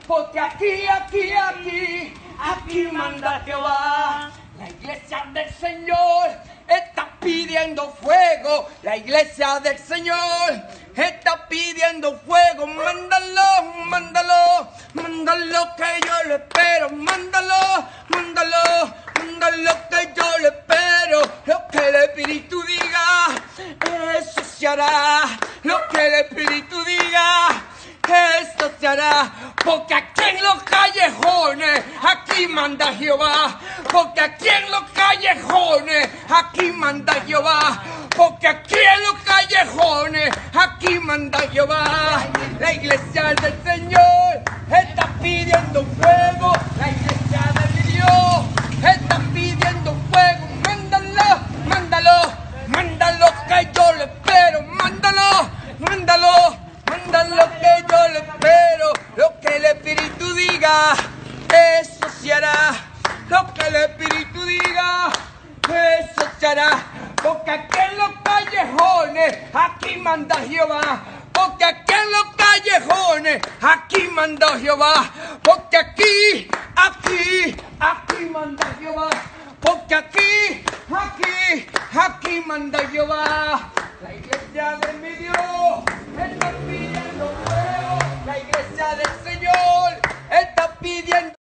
porque aquí manda Jehová. La iglesia del Señor está pidiendo fuego. La iglesia del Señor está pidiendo fuego. Mándalo, mándalo, mándalo que yo lo espero. Mándalo, mándalo, mándalo que yo lo espero. Lo que el Espíritu diga, eso se hará. Lo que el Espíritu diga, esto se hará, porque aquí en los callejones, aquí manda Jehová. Porque aquí en los callejones, aquí manda Jehová. Porque aquí en los callejones, aquí manda Jehová. La iglesia del Señor está pidiendo fuego. La iglesia de mi Dios está pidiendo fuego. Mándalo, mándalo, mándalo que yo lo espero. Mándalo, mándalo, mándalo que yo lo espero. Lo que el Espíritu diga, eso se hará. Lo que el Espíritu diga, eso se hará. Porque aquí en los callejones, aquí manda Jehová. Porque aquí en los callejones, aquí manda Jehová. Porque aquí manda Jehová. Porque aquí manda Jehová. La iglesia de mi Dios está pidiendo fuego. La iglesia del Señor está pidiendo